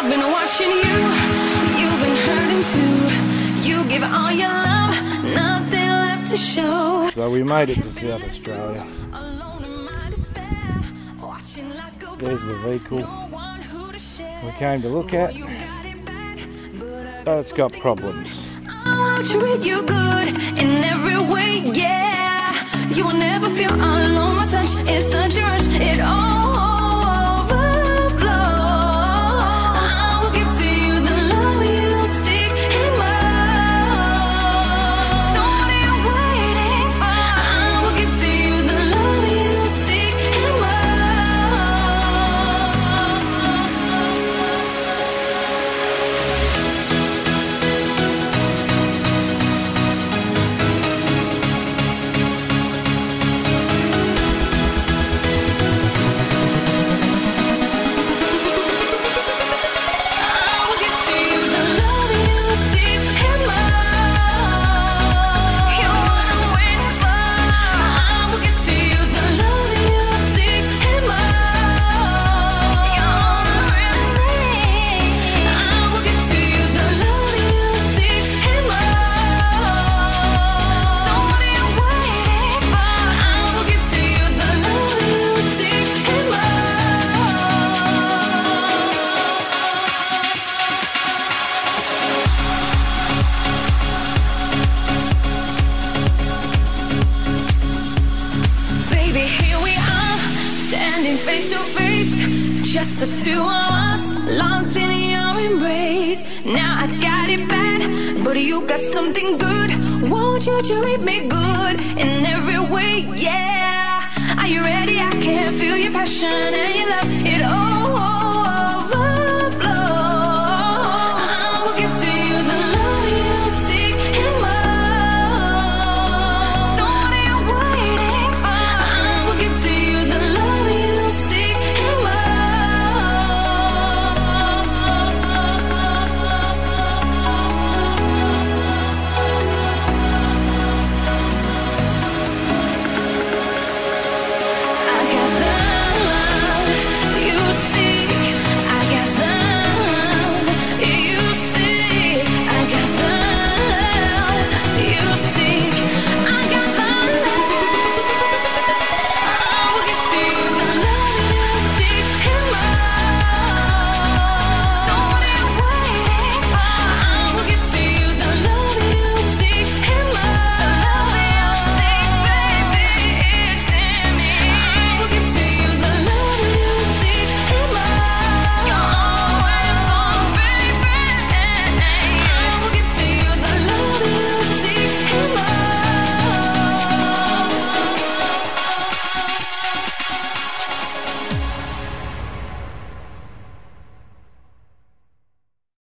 I've been watching you, you've been hurting too. You give all your love, nothing left to show. So we made it to South Australia. There's the vehicle we came to look at, but it's got problems. I'll treat you good in every way, yeah. You will never feel alone, my touch is such a rush, it all overflows. I will give to you the love you seek and more. So what are you waiting for? I will give to you the love you seek and face to face, just the two of us, locked in your embrace. Now I got it bad, but you got something good. Won't you treat me good in every way, yeah. Are you ready? I can feel your passion and your